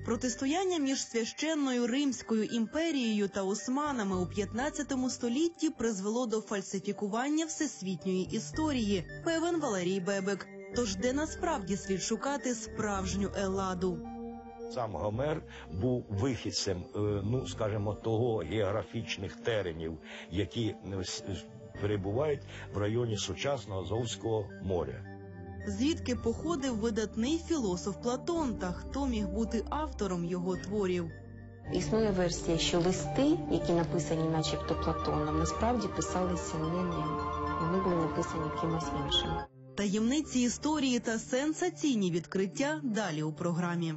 Протистояння між священною Римською імперією та османами у 15 столітті призвело до фальсифікування всесвітньої історії, певен Валерій Бебек. Тож де насправді слід шукати справжню Еладу? Сам Гомер був вихідцем, скажімо, того географічних теренів, які перебувають в районі сучасного Азовського моря. Звідки походив видатний філософ Платон та хто міг бути автором його творів? Існує версія, що листи, які написані начебто Платоном, насправді писалися не ним. Вони були написані кимось іншим. Таємниці історії та сенсаційні відкриття далі у програмі.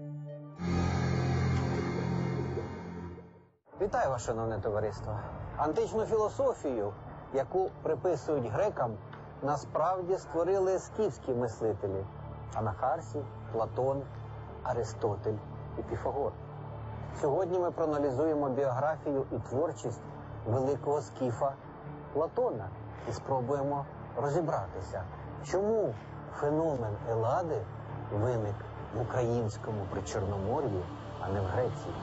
Вітаю вас, шановне товариство. Античну філософію, яку приписують грекам, насправді створили скіфські мислителі – Анахарсій, Платон, Аристотель і Піфагор. Сьогодні ми проаналізуємо біографію і творчість великого скіфа Платона і спробуємо розібратися, чому феномен Елади виник в українському Причорномор'ї, а не в Греції.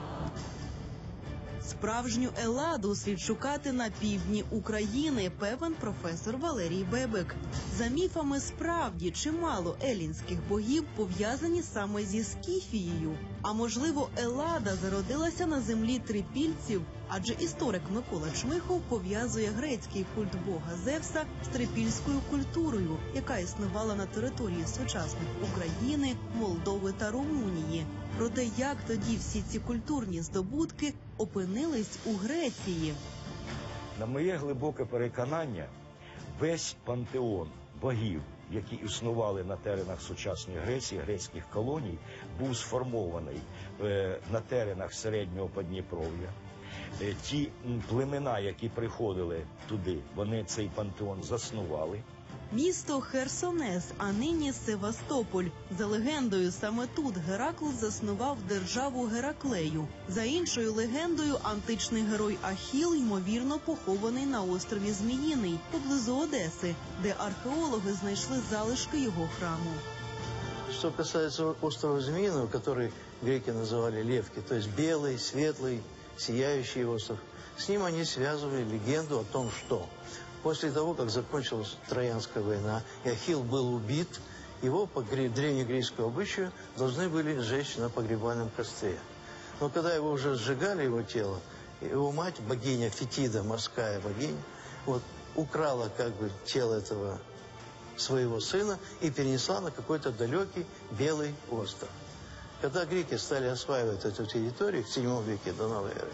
Справжню Еладу слід шукати на півдні України, певен професор Валерій Бебек. За міфами справді чимало елінських богів пов'язані саме зі Скіфією. А можливо, Елада зародилася на землі трипільців, адже історик Микола Чмихов пов'язує грецький культ бога Зевса з трипільською культурою, яка існувала на території сучасних України, Молдови та Румунії. Проте як тоді всі ці культурні здобутки опинились у Греції? На моє глибоке переконання, весь пантеон богів, які існували на теренах сучасної Греції, грецьких колоній, був сформований на теренах Середнього Подніпров'я. Ті племена, які приходили туди, вони цей пантеон заснували. Місто Херсонес, а нині Севастополь. За легендою, саме тут Геракл заснував державу Гераклею. За іншою легендою, античний герой Ахіл, ймовірно, похований на острові Зміїний, поблизу Одеси, де археологи знайшли залишки його храму. Что касается острова Змеиного, который греки называли Левки, то есть белый, светлый, сияющий остров, с ним они связывали легенду о том, что после того, как закончилась Троянская война, и Ахилл был убит, его по древнегреческому обычаю должны были сжечь на погребальном костре. Но когда его уже сжигали, его тело, его мать, богиня Фетида, морская богиня, украла тело этого своего сына и перенесла на какой-то далекий белый остров. Когда греки стали осваивать эту территорию в VII веке до новой эры,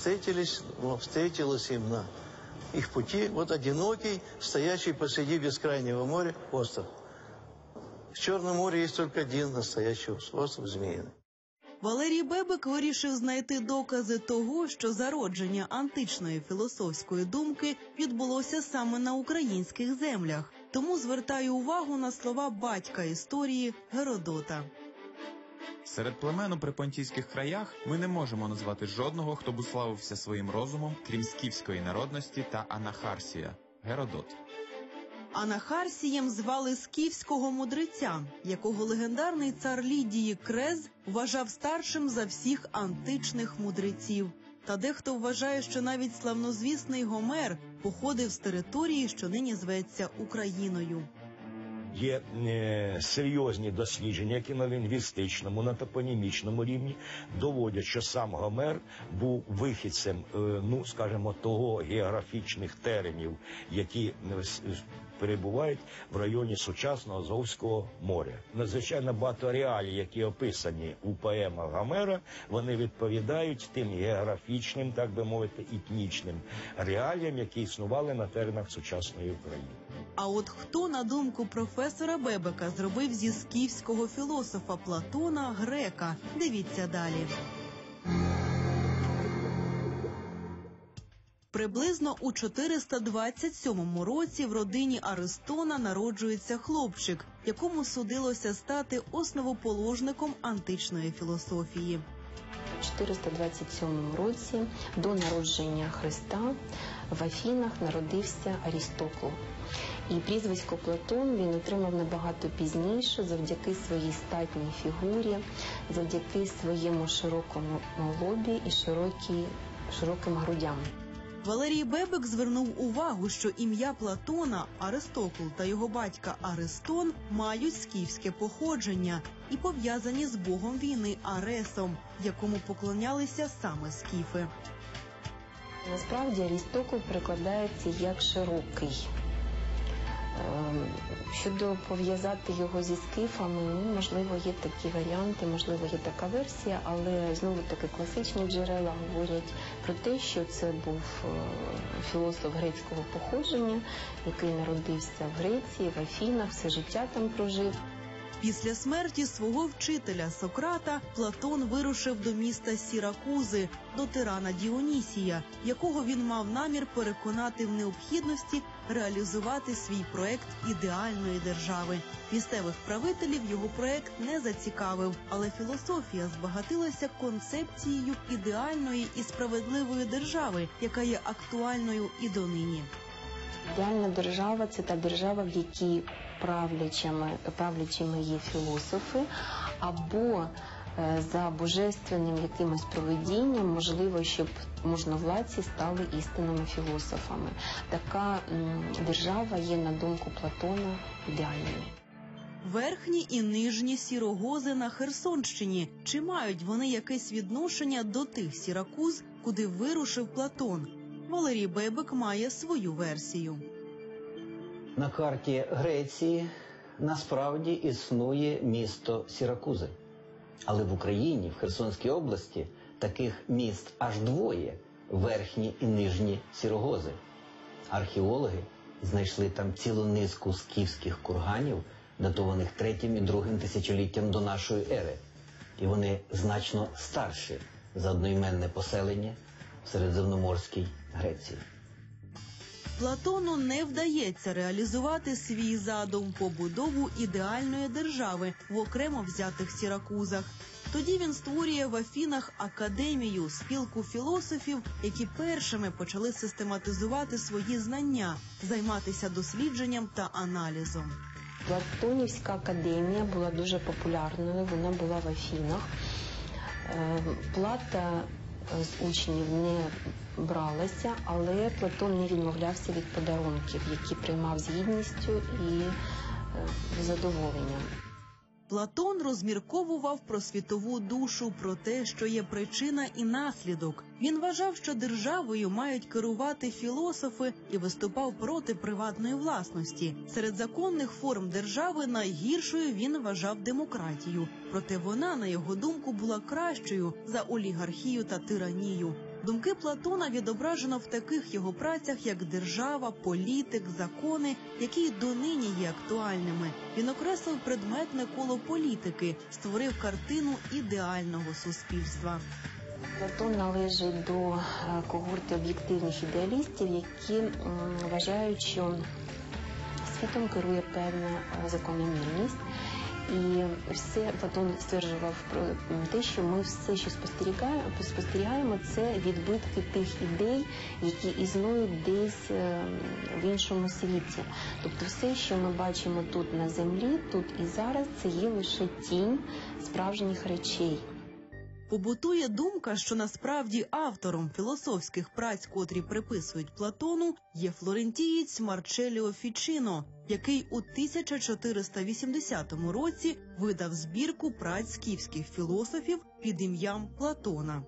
встретилось им на их пути одинокий, стоящий посреди бескрайнего моря остров. В Черном море есть только один настоящий остров Змеиный. Валерій Бебек вирішив знайти докази того, що зародження античної філософської думки відбулося саме на українських землях. Тому звертаю увагу на слова батька історії Геродота. Серед племен у припонтійських краях ми не можемо назвати жодного, хто б уславився своїм розумом, крім скіфської народності та Анахарсія – Геродот. Анахарсієм звали скіфського мудреця, якого легендарний цар Лідії Крез вважав старшим за всіх античних мудреців. Та дехто вважає, що навіть славнозвісний Гомер походив з території, що нині зветься Україною. Є серйозні дослідження, які на лінгвістичному, на топонімічному рівні доводять, що сам Гомер був вихідцем, скажімо, того географічних теренів, які перебувають в районі сучасного Азовського моря. Надзвичайно багато реалій, які описані у поемах Гомера, вони відповідають тим географічним, так би мовити, етнічним реаліям, які існували на теренах сучасної України. А от хто, на думку професора Бебека, зробив зі скіфського філософа Платона грека? Дивіться далі. Приблизно у 427 році в родині Аристона народжується хлопчик, якому судилося стати основоположником античної філософії. 427 році до народження Христа в Афінах народився Арістокл. І прізвисько Платон він отримав набагато пізніше завдяки своїй статній фігурі, завдяки своєму широкому лобі і широким грудям. Валерій Бебек звернув увагу, що ім'я Платона, Аристокл та його батька Аристон мають скіфське походження і пов'язані з богом війни Аресом, якому поклонялися саме скіфи. Насправді Арістокл перекладається як «широкий». Щодо пов'язати його зі скіфами, можливо, є такі варіанти, можливо, є така версія, але знову-таки класичні джерела говорять про те, що це був філософ грецького походження, який народився в Греції, в Афінах, все життя там прожив. Після смерті свого вчителя Сократа Платон вирушив до міста Сіракузи, до тирана Діонісія, якого він мав намір переконати в необхідності реалізувати свій проект ідеальної держави. Місцевих правителів його проект не зацікавив, але філософія збагатилася концепцією ідеальної і справедливої держави, яка є актуальною і донині. Ідеальна держава – це та держава, в якій правлячими є філософи, або за божественним якимось провидінням, можливо, щоб можновладці стали істинними філософами. Така держава є, на думку Платона, ідеальною. Верхні і нижні Сірогози на Херсонщині. Чи мають вони якесь відношення до тих Сіракуз, куди вирушив Платон? Валерій Бебек має свою версію. На карті Греції насправді існує місто Сіракузи. Але в Україні, в Херсонській області, таких міст аж двоє – Верхні і Нижні Сірогози. Археологи знайшли там цілу низку скіфських курганів, датованих 3-м і 2-м тисячоліттям до нашої ери. І вони значно старші за одноіменне поселення в Середземноморській Греції. Платону не вдається реалізувати свій задум – побудову ідеальної держави в окремо взятих Сіракузах. Тоді він створює в Афінах академію, спілку філософів, які першими почали систематизувати свої знання, займатися дослідженням та аналізом. Платонівська академія була дуже популярною, вона була в Афінах. Плата з учнів не бралася, але Платон не відмовлявся від подарунків, які приймав з гідністю і задоволенням. Платон розмірковував про світову душу, про те, що є причина і наслідок. Він вважав, що державою мають керувати філософи і виступав проти приватної власності. Серед законних форм держави найгіршою він вважав демократію. Проте вона, на його думку, була кращою за олігархію та тиранію. Думки Платона відображено в таких його працях, як «Держава», «Політик», «Закони», які й донині є актуальними. Він окреслив предметне коло політики, створив картину ідеального суспільства. Платон належить до когорти об'єктивних ідеалістів, які вважають, що світом керує певна закономірність. І все Платон стверджував про те, що ми все, що спостерігаємо, це відбитки тих ідей, які існують десь в іншому світі. Тобто все, що ми бачимо тут на землі, тут і зараз, це є лише тінь справжніх речей. Побутує думка, що насправді автором філософських праць, котрі приписують Платону, є флорентієць Марчеліо Фічіно, який у 1480 році видав збірку праць скіфських філософів під ім'ям Платона.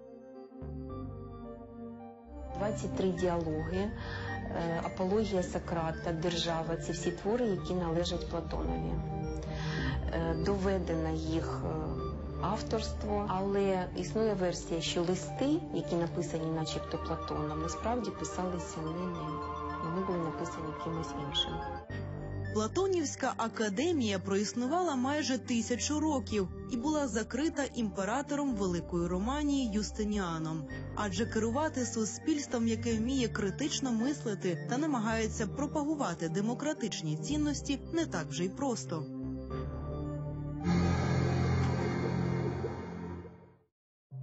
23 діалоги, апологія Сократа, держава – це всі твори, які належать Платонові. Доведено їх авторство, але існує версія, що листи, які написані начебто Платоном, насправді писалися не ним. Вони були написані кимось іншим. Платонівська академія проіснувала майже 1000 років і була закрита імператором Великої Романії Юстиніаном. Адже керувати суспільством, яке вміє критично мислити та намагається пропагувати демократичні цінності, не так вже й просто.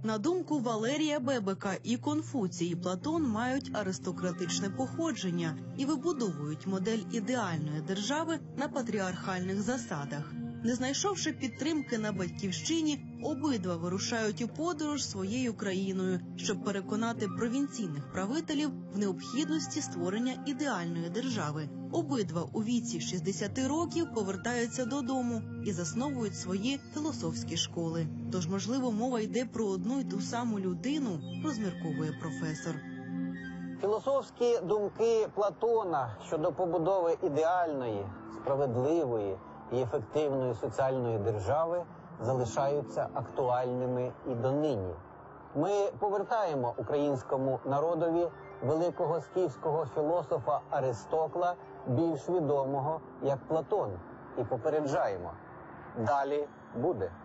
На думку Валерія Бебека, і Конфуцій, і Платон мають аристократичне походження і вибудовують модель ідеальної держави на патріархальних засадах. Не знайшовши підтримки на батьківщині, обидва вирушають у подорож своєю країною, щоб переконати провінційних правителів в необхідності створення ідеальної держави. Обидва у віці 60 років повертаються додому і засновують свої філософські школи. Тож, можливо, мова йде про одну й ту саму людину, розмірковує професор. Філософські думки Платона щодо побудови ідеальної, справедливої і ефективної соціальної держави залишаються актуальними і донині. Ми повертаємо українському народові великого скіфського філософа Аристокла, більш відомого як Платон, і попереджаємо – далі буде.